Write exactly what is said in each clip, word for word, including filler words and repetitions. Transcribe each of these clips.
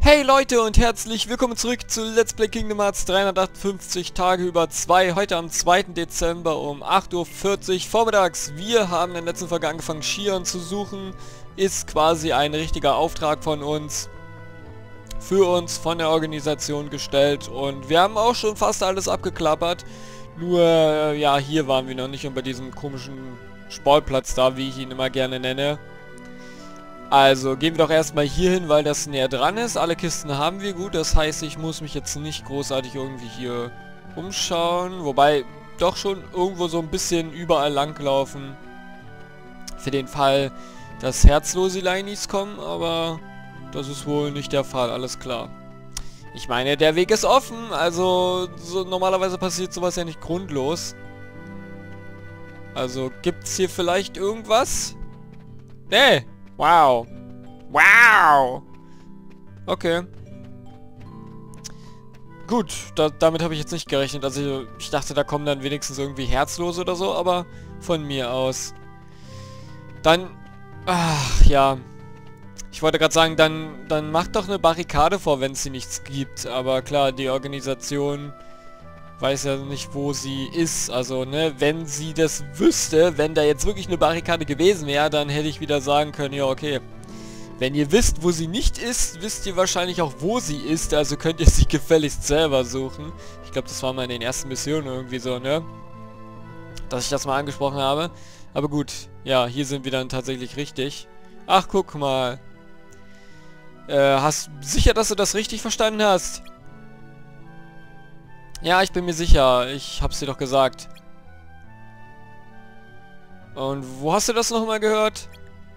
Hey Leute und herzlich willkommen zurück zu Let's Play Kingdom Hearts dreihundertachtundfünfzig Tage über zwei. Heute am zweiten Dezember um acht Uhr vierzig vormittags. Wir haben in der letzten Folge angefangen, Shion zu suchen. Ist quasi ein richtiger Auftrag von uns. Für uns von der Organisation gestellt. Und wir haben auch schon fast alles abgeklappert. Nur, äh, ja, hier waren wir noch nicht. Und bei diesem komischen Sportplatz da, wie ich ihn immer gerne nenne. Also gehen wir doch erstmal hier hin, weil das näher dran ist. Alle Kisten haben wir gut. Das heißt, ich muss mich jetzt nicht großartig irgendwie hier umschauen. Wobei doch schon irgendwo so ein bisschen überall langlaufen. Für den Fall, dass herzlose Lainis kommen. Aber das ist wohl nicht der Fall. Alles klar. Ich meine, der Weg ist offen. Also so, normalerweise passiert sowas ja nicht grundlos. Also gibt es hier vielleicht irgendwas? Nee. Wow. Wow. Okay. Gut, da, damit habe ich jetzt nicht gerechnet. Also ich dachte, da kommen dann wenigstens irgendwie Herzlose oder so, aber von mir aus. Dann, ach ja. Ich wollte gerade sagen, dann, dann macht doch eine Barrikade vor, wenn es sie nichts gibt. Aber klar, die Organisation weiß ja nicht, wo sie ist. Also, ne, wenn sie das wüsste, wenn da jetzt wirklich eine Barrikade gewesen wäre, dann hätte ich wieder sagen können, ja, okay. Wenn ihr wisst, wo sie nicht ist, wisst ihr wahrscheinlich auch, wo sie ist. Also könnt ihr sie gefälligst selber suchen. Ich glaube, das war mal in den ersten Missionen irgendwie so, ne? Dass ich das mal angesprochen habe. Aber gut, ja, hier sind wir dann tatsächlich richtig. Ach, guck mal. Äh, hast sicher, dass du das richtig verstanden hast? Ja, ich bin mir sicher. Ich hab's dir doch gesagt. Und wo hast du das nochmal gehört?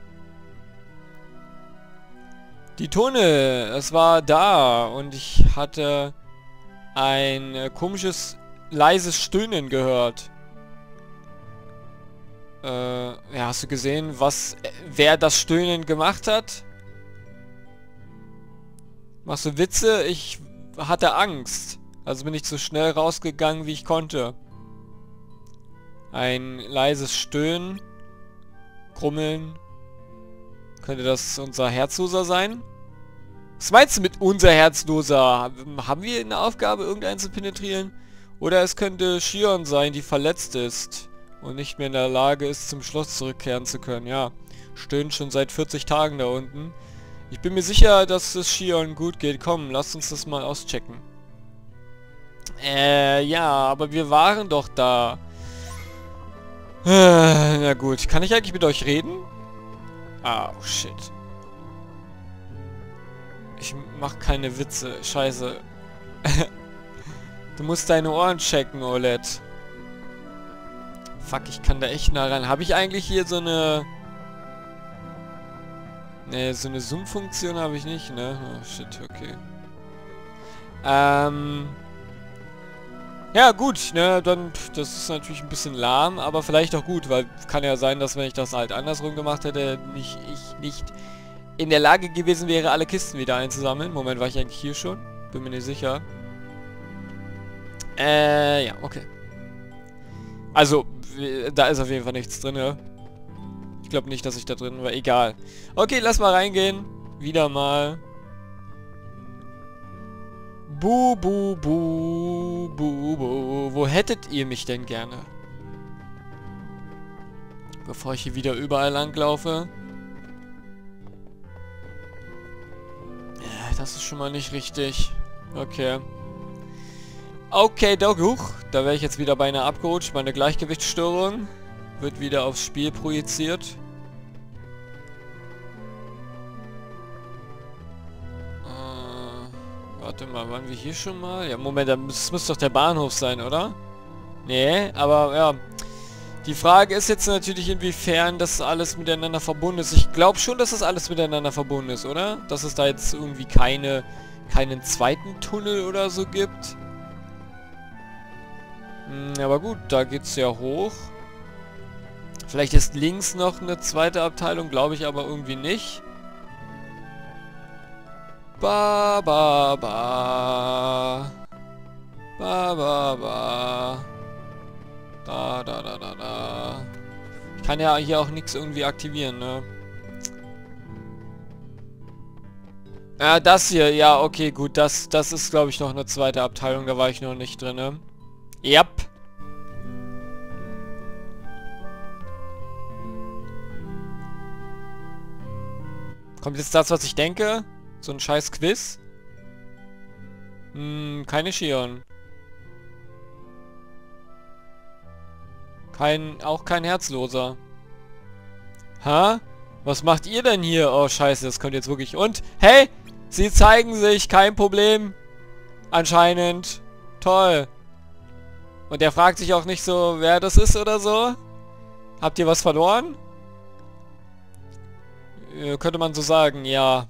Die Tunnel. Es war da. Und ich hatte ein äh, komisches, leises Stöhnen gehört. Äh, ja, hast du gesehen, was, äh, wer das Stöhnen gemacht hat? Machst du Witze? Ich hatte Angst. Also bin ich so schnell rausgegangen, wie ich konnte. Ein leises Stöhnen. Grummeln. Könnte das unser Herzloser sein? Was meinst du mit unser Herzloser? Haben wir eine Aufgabe, irgendeinen zu penetrieren? Oder es könnte Shion sein, die verletzt ist. Und nicht mehr in der Lage ist, zum Schloss zurückkehren zu können. Ja, stöhnt schon seit vierzig Tagen da unten. Ich bin mir sicher, dass es Shion gut geht. Komm, lasst uns das mal auschecken. Äh, ja, aber wir waren doch da. Äh, na gut, kann ich eigentlich mit euch reden? Ah, oh shit. Ich mach keine Witze, scheiße. Du musst deine Ohren checken, OLED. Fuck, ich kann da echt nah ran. Habe ich eigentlich hier so eine... Ne, so eine Zoom-Funktion habe ich nicht, ne? Oh shit, okay. Ähm... Ja, gut, ne, dann, pff, das ist natürlich ein bisschen lahm, aber vielleicht auch gut, weil kann ja sein, dass wenn ich das halt andersrum gemacht hätte, nicht, ich nicht in der Lage gewesen wäre, alle Kisten wieder einzusammeln. Moment, war ich eigentlich hier schon? Bin mir nicht sicher. Äh, ja, okay. Also, da ist auf jeden Fall nichts drin, ja. Ich glaube nicht, dass ich da drin war, egal. Okay, lass mal reingehen. Wieder mal. Bu, bu, bu, bu, bu. Wo hättet ihr mich denn gerne? Bevor ich hier wieder überall langlaufe. Ja, das ist schon mal nicht richtig. Okay. Okay, doch, huch. Da wäre ich jetzt wieder beinahe abgerutscht. Meine Gleichgewichtsstörung wird wieder aufs Spiel projiziert. Warte mal, waren wir hier schon mal? Ja, Moment, das muss doch der Bahnhof sein, oder? Nee, aber ja. Die Frage ist jetzt natürlich, inwiefern das alles miteinander verbunden ist. Ich glaube schon, dass das alles miteinander verbunden ist, oder? Dass es da jetzt irgendwie keine, keinen zweiten Tunnel oder so gibt. Hm, aber gut, da geht's ja hoch. Vielleicht ist links noch eine zweite Abteilung, glaube ich aber irgendwie nicht. Ba, ba, ba. Ba, ba, ba. Da, da, da, da, da. Ich kann ja hier auch nichts irgendwie aktivieren, ne? Ja, das hier, ja, okay, gut, das, das ist, glaube ich, noch eine zweite Abteilung, da war ich noch nicht drin, ne? Yep. Kommt jetzt das, was ich denke? So ein scheiß Quiz? Hm, keine Shion. Kein, auch kein Herzloser. Ha? Was macht ihr denn hier? Oh, scheiße, das kommt jetzt wirklich. Und, hey! Sie zeigen sich, kein Problem. Anscheinend. Toll. Und er fragt sich auch nicht so, wer das ist oder so. Habt ihr was verloren? Äh, könnte man so sagen, ja.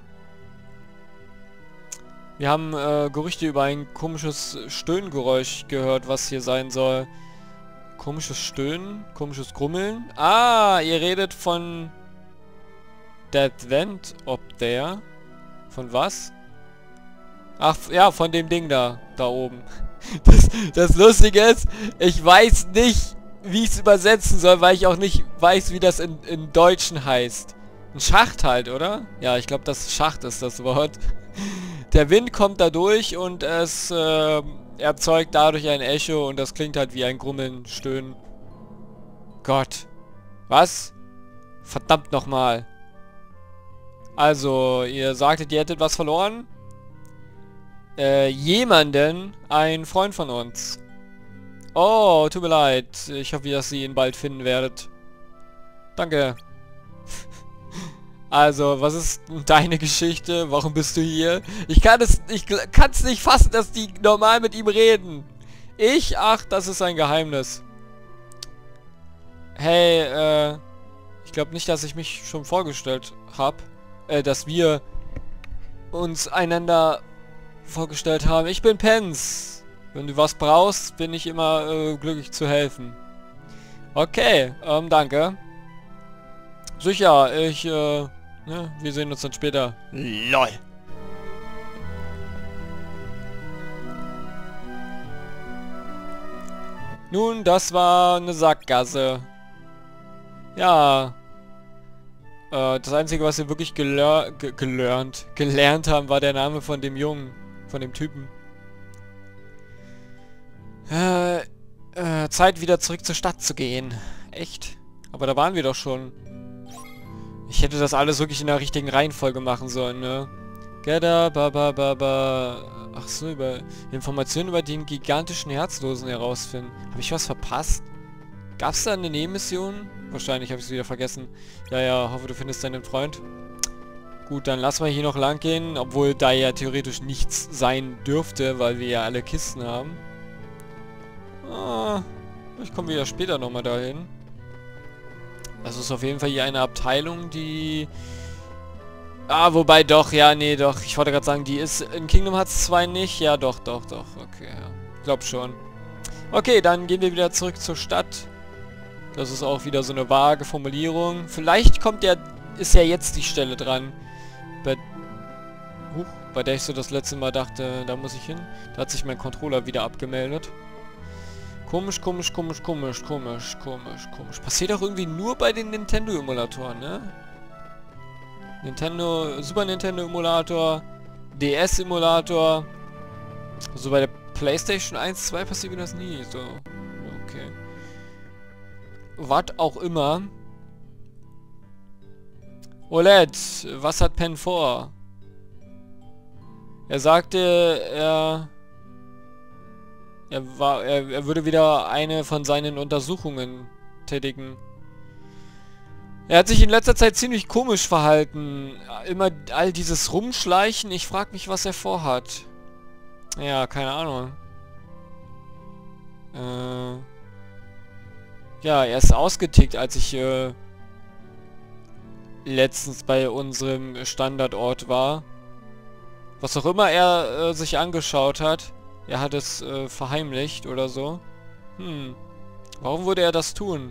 Wir haben äh, Gerüchte über ein komisches Stöhngeräusch gehört, was hier sein soll. Komisches Stöhnen? Komisches Grummeln? Ah, ihr redet von... That Vent up there. Von was? Ach, ja, von dem Ding da. Da oben. Das, das Lustige ist, ich weiß nicht, wie ich es übersetzen soll, weil ich auch nicht weiß, wie das in, in Deutschen heißt. Ein Schacht halt, oder? Ja, ich glaube, das Schacht ist das Wort. Der Wind kommt da durch und es äh, erzeugt dadurch ein Echo und das klingt halt wie ein Grummeln, Stöhnen. Gott. Was? Verdammt nochmal. Also, ihr sagtet, ihr hättet was verloren? Äh, jemanden, ein Freund von uns. Oh, tut mir leid. Ich hoffe, dass ihr ihn bald finden werdet. Danke. Also, was ist deine Geschichte? Warum bist du hier? Ich kann es, ich kann es nicht fassen, dass die normal mit ihm reden. Ich? Ach, das ist ein Geheimnis. Hey, äh, ich glaube nicht, dass ich mich schon vorgestellt habe. Äh, dass wir uns einander vorgestellt haben. Ich bin Pence. Wenn du was brauchst, bin ich immer äh, glücklich zu helfen. Okay, ähm, danke. Sicher, ich, äh, ne, wir sehen uns dann später. LOL. Nun, das war eine Sackgasse. Ja. Äh, das Einzige, was wir wirklich geler ge gelernt, gelernt haben, war der Name von dem Jungen. Von dem Typen. Äh, äh, Zeit wieder zurück zur Stadt zu gehen. Echt? Aber da waren wir doch schon. Ich hätte das alles wirklich in der richtigen Reihenfolge machen sollen, ne? Gada, ba, ba, ba, ba. Ach so, über Informationen über den gigantischen Herzlosen herausfinden. Habe ich was verpasst? Gab es da eine Nebenmission? Wahrscheinlich habe ich es wieder vergessen. Ja, ja, hoffe du findest deinen Freund. Gut, dann lassen wir hier noch lang gehen, obwohl da ja theoretisch nichts sein dürfte, weil wir ja alle Kisten haben. Ah, ich komme wieder später nochmal dahin. Das ist auf jeden Fall hier eine Abteilung, die... Ah, wobei doch, ja, nee, doch. Ich wollte gerade sagen, die ist in Kingdom Hearts zwei nicht. Ja, doch, doch, doch. Okay, ja. Glaub schon. Okay, dann gehen wir wieder zurück zur Stadt. Das ist auch wieder so eine vage Formulierung. Vielleicht kommt ja... Ist ja jetzt die Stelle dran. Bei... Huch, bei der ich so das letzte Mal dachte, da muss ich hin. Da hat sich mein Controller wieder abgemeldet. Komisch, komisch, komisch, komisch, komisch, komisch, komisch. Passiert auch irgendwie nur bei den Nintendo-Emulatoren, ne? Nintendo, Super Nintendo-Emulator, D S-Emulator. Also bei der PlayStation eins, zwei passiert mir das nie. So, okay. Was auch immer. O L E D, was hat Pen vor? Er sagte, er... Er, war, er, er würde wieder eine von seinen Untersuchungen tätigen. Er hat sich in letzter Zeit ziemlich komisch verhalten. Immer all dieses Rumschleichen. Ich frage mich, was er vorhat. Ja, keine Ahnung. Äh... Ja, er ist ausgetickt, als ich äh, letztens bei unserem Standardort war. Was auch immer er äh, sich angeschaut hat. Er hat es äh, verheimlicht oder so. Hm. Warum würde er das tun?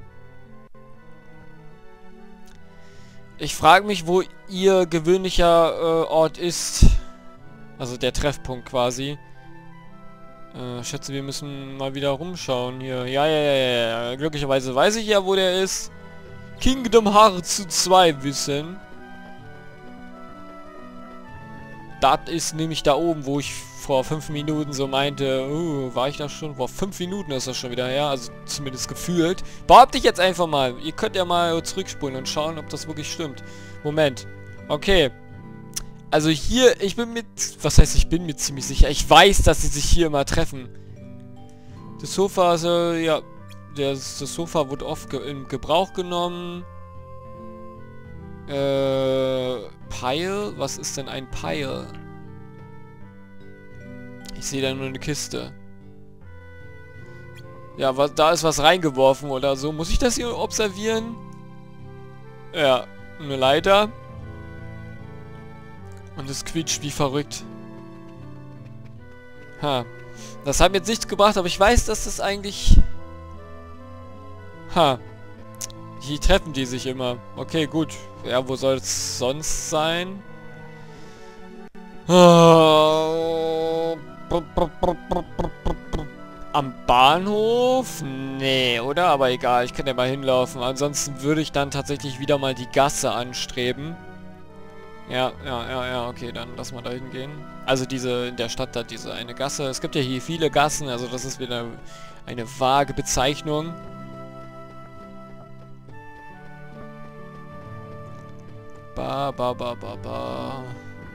Ich frage mich, wo ihr gewöhnlicher äh, Ort ist. Also der Treffpunkt quasi. Äh, schätze, wir müssen mal wieder rumschauen hier. Ja, ja, ja, ja, ja. Glücklicherweise weiß ich ja, wo der ist. Kingdom Hearts zwei wissen. das ist nämlich da oben, wo ich vor fünf Minuten so meinte, uh, war ich da schon? Vor fünf Minuten ist das schon wieder her, also zumindest gefühlt. Behaupte ich jetzt einfach mal. Ihr könnt ja mal zurückspulen und schauen, ob das wirklich stimmt. Moment. Okay. Also hier, ich bin mit... Was heißt, ich bin mir ziemlich sicher? Ich weiß, dass sie sich hier immer treffen. Das Sofa ist, äh, ja... Das, das Sofa wurde oft ge in Gebrauch genommen. Äh... Pile? Was ist denn ein Pile? Ich sehe da nur eine Kiste. Ja, was, da ist was reingeworfen oder so. Muss ich das hier observieren? Ja, eine Leiter. Und es quietscht wie verrückt. Ha. Das hat mir jetzt nichts gebracht, aber ich weiß, dass das eigentlich... Ha. Hier treffen die sich immer. Okay, gut. Ja, wo soll es sonst sein? Am Bahnhof? Nee, oder? Aber egal, ich kann ja mal hinlaufen. Ansonsten würde ich dann tatsächlich wieder mal die Gasse anstreben. Ja, ja, ja, ja, okay, dann lass mal da hingehen. Also diese, in der Stadt hat diese eine Gasse. Es gibt ja hier viele Gassen, also das ist wieder eine vage Bezeichnung. Ba, ba, ba, ba, ba.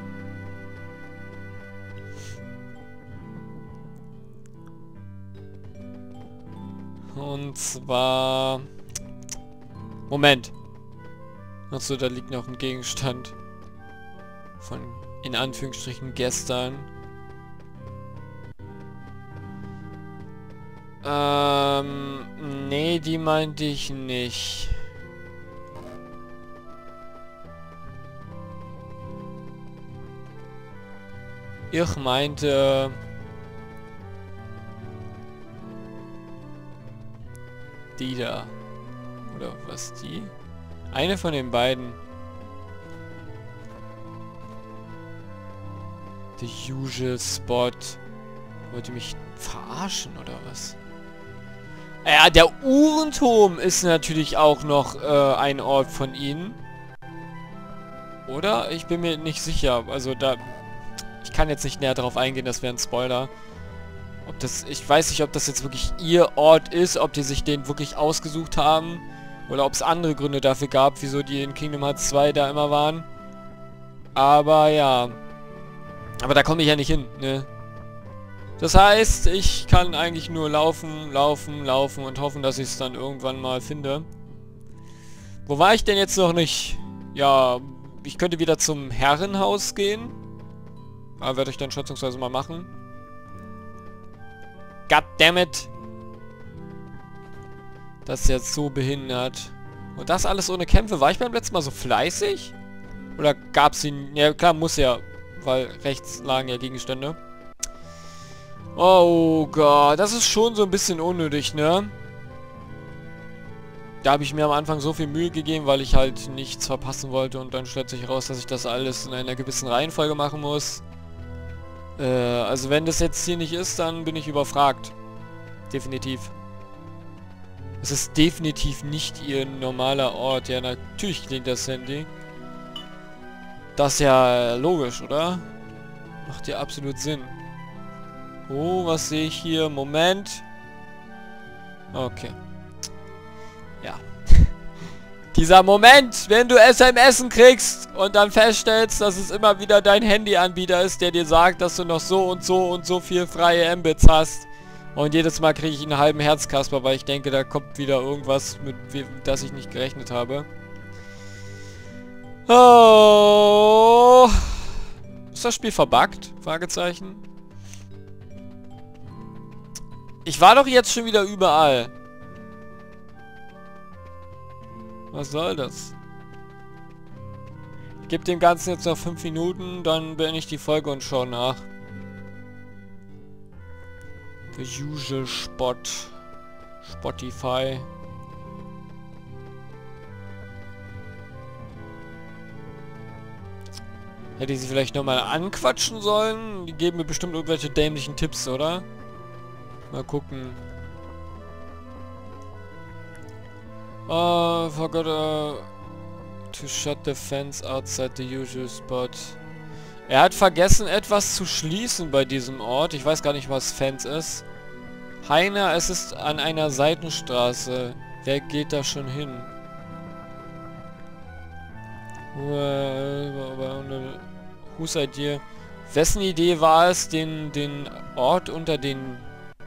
Und zwar... Moment. Achso, da liegt noch ein Gegenstand. Von, in Anführungsstrichen, gestern. Ähm, nee, die meinte ich nicht. Ich meinte... Die da. Oder was, die? Eine von den beiden. The usual spot. Wollt ihr mich verarschen, oder was? Ja, der Uhrenturm ist natürlich auch noch äh, ein Ort von ihnen. Oder? Ich bin mir nicht sicher. Also da... Ich kann jetzt nicht näher darauf eingehen, das wäre ein Spoiler. Ob das... Ich weiß nicht, ob das jetzt wirklich ihr Ort ist, ob die sich den wirklich ausgesucht haben. Oder ob es andere Gründe dafür gab, wieso die in Kingdom Hearts zwei da immer waren. Aber ja... Aber da komme ich ja nicht hin, ne? Das heißt, ich kann eigentlich nur laufen, laufen, laufen und hoffen, dass ich es dann irgendwann mal finde. Wo war ich denn jetzt noch nicht? Ja, ich könnte wieder zum Herrenhaus gehen. Aber werde ich dann schätzungsweise mal machen. Goddammit! Das ist jetzt so behindert. Und das alles ohne Kämpfe. War ich beim letzten Mal so fleißig? Oder gab es ihn... Ja, klar, muss ja... Weil rechts lagen ja Gegenstände. Oh Gott, das ist schon so ein bisschen unnötig, ne? Da habe ich mir am Anfang so viel Mühe gegeben, weil ich halt nichts verpassen wollte. Und dann stellt sich raus, dass ich das alles in einer gewissen Reihenfolge machen muss. Äh, also wenn das jetzt hier nicht ist, dann bin ich überfragt. Definitiv. Es ist definitiv nicht ihr normaler Ort. Ja, natürlich klingt das Handy. Das ist ja logisch, oder? Macht ja absolut Sinn. Oh, was sehe ich hier? Moment. Okay. Ja. Dieser Moment, wenn du S M S kriegst und dann feststellst, dass es immer wieder dein Handyanbieter ist, der dir sagt, dass du noch so und so und so viel freie Mbits hast. Und jedes Mal kriege ich einen halben Herzkasper, weil ich denke, da kommt wieder irgendwas, mit das ich nicht gerechnet habe. Oh. Ist das Spiel verbuggt? Fragezeichen. Ich war doch jetzt schon wieder überall. Was soll das? Ich gebe dem Ganzen jetzt noch fünf Minuten, dann beende ich die Folge und schaue nach. The usual Spot. Spotify. Hätte ich sie vielleicht nochmal anquatschen sollen? Die geben mir bestimmt irgendwelche dämlichen Tipps, oder? Mal gucken. Oh, forgot uh, to shut the fence outside the usual spot. Er hat vergessen, etwas zu schließen bei diesem Ort. Ich weiß gar nicht, was Fens ist. Heiner, es ist an einer Seitenstraße. Wer geht da schon hin? Who's idea? Wessen Idee war es, den, den Ort unter den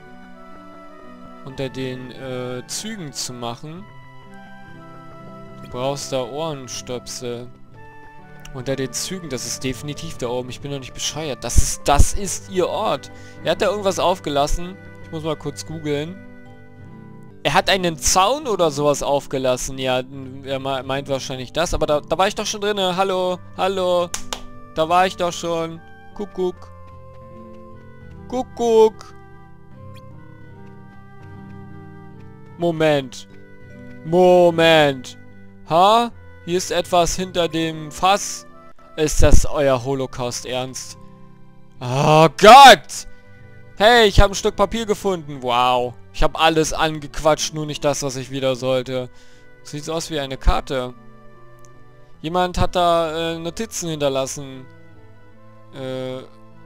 unter den äh, Zügen zu machen? Du brauchst da Ohrenstöpsel. Unter den Zügen, das ist definitiv da oben. Ich bin doch nicht bescheuert. Das ist, das ist ihr Ort. Er hat da irgendwas aufgelassen. Ich muss mal kurz googeln. Er hat einen Zaun oder sowas aufgelassen. Ja, er meint wahrscheinlich das. Aber da, da war ich doch schon drin. Hallo, hallo. Da war ich doch schon. Kuckuck. Kuckuck. Moment. Moment. Ha? Hier ist etwas hinter dem Fass. Ist das euer Holocaust ernst? Oh Gott! Hey, ich habe ein Stück Papier gefunden. Wow. Ich habe alles angequatscht, nur nicht das, was ich wieder sollte. Sieht aus wie eine Karte. Jemand hat da äh, Notizen hinterlassen. Äh,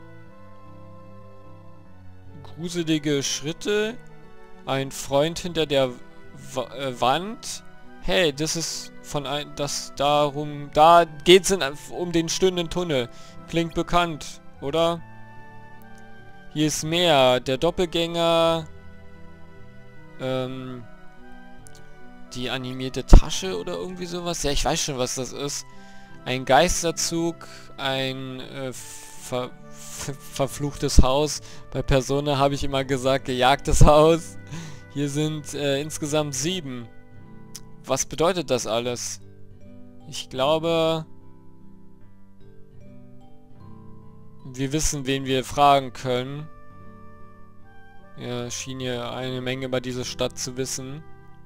gruselige Schritte. Ein Freund hinter der w äh, Wand. Hey, das ist von ein... Das darum... Da geht's in, um den stündenden Tunnel. Klingt bekannt, oder? Hier ist mehr. Der Doppelgänger... Ähm... Die animierte Tasche oder irgendwie sowas. Ja, ich weiß schon, was das ist. Ein Geisterzug. Ein... Äh, ver ver verfluchtes Haus. Bei Persona habe ich immer gesagt, gejagtes Haus. Hier sind äh, insgesamt sieben. Was bedeutet das alles? Ich glaube... Wir wissen, wen wir fragen können. Er schien hier eine Menge über diese Stadt zu wissen.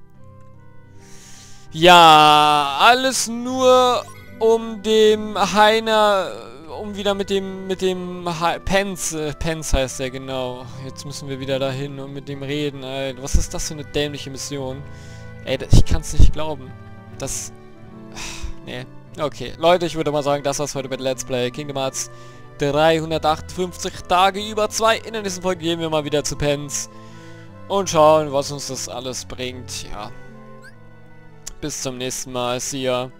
Ja, alles nur um dem Heiner... Um wieder mit dem... Mit dem... He Pence... Äh, Pence heißt er, genau. Jetzt müssen wir wieder dahin und mit dem reden, Alter. Was ist das für eine dämliche Mission? Ey, ich kann's nicht glauben. Das... Nee. Okay. Leute, ich würde mal sagen, das war's heute mit Let's Play Kingdom Hearts dreihundertachtundfünfzig Tage über zwei. In der nächsten Folge gehen wir mal wieder zu Pence. Und schauen, was uns das alles bringt. Ja. Bis zum nächsten Mal. See ya.